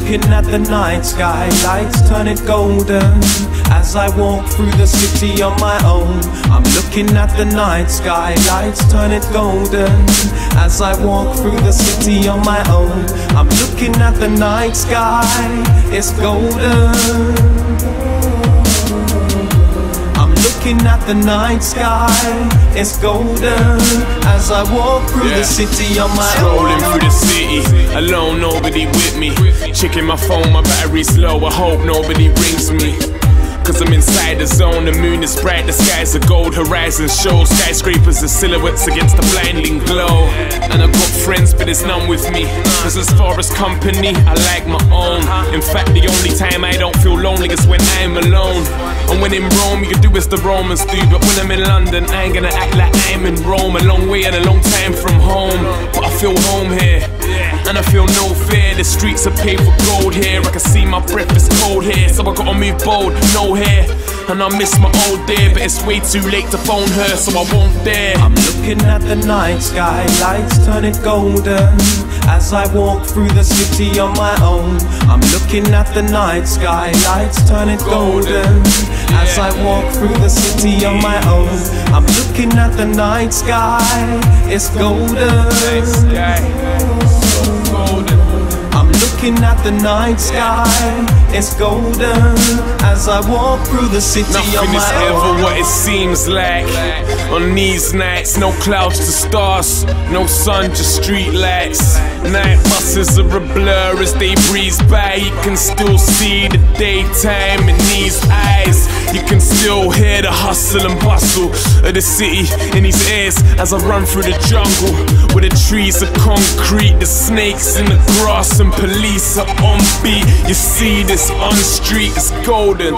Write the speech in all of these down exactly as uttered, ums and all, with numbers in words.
looking at the night sky, lights turn it golden as I walk through the city on my own. I'm looking at the night sky, lights turn it golden as I walk through the city on my own. I'm looking at the night sky, it's golden. I'm looking at the night sky, it's golden as I walk through yeah. the city on my Strolling own. through the city, alone, nobody with me. Checking my phone, my battery's low, I hope nobody rings me. Cause I'm inside the zone, the moon is bright, the skies are gold, horizons show skyscrapers are silhouettes against the blinding glow. And I've got friends, but there's none with me. Cause as far as company, I like my own. In fact, the only time I don't feel lonely is when I'm alone. And when in Rome, you can do as the Romans do. But when I'm in London, I ain't gonna act like I'm in Rome. A long way and a long time from home, but I feel home here. And I feel no fear, the streets are paved with gold here. I can see my breath is cold here, so I gotta move bold, no hair. And I miss my old dear, but it's way too late to phone her, so I won't dare. I'm looking at the night sky, lights turn it golden as I walk through the city on my own. I'm looking at the night sky, lights turn it golden as I walk through the city on my own. I'm looking at the night sky, it's golden. I'm looking at the night sky, it's golden as I walk through the city Nothing on my is own. ever what it seems like. On these nights, no clouds to stars, no sun, just street lights. Night buses are a blur as they breeze by. You can still see the daytime in these eyes. You can still hear the hustle and bustle of the city in these ears as I run through the jungle where the trees are concrete, the snakes in the grass and police are on beat. You see this on the street, it's golden.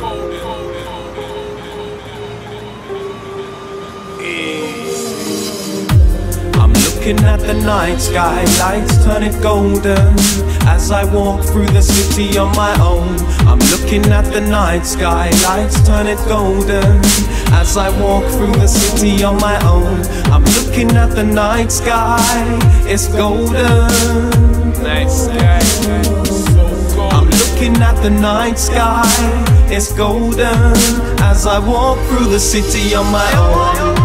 I'm looking at the night sky, lights turn it golden as I walk through the city on my own. I'm looking at the night sky, lights turn it golden as I walk through the city on my own. I'm looking at the night sky, it's golden. Night sky, so golden. I'm looking at the night sky, it's golden as I walk through the city on my own.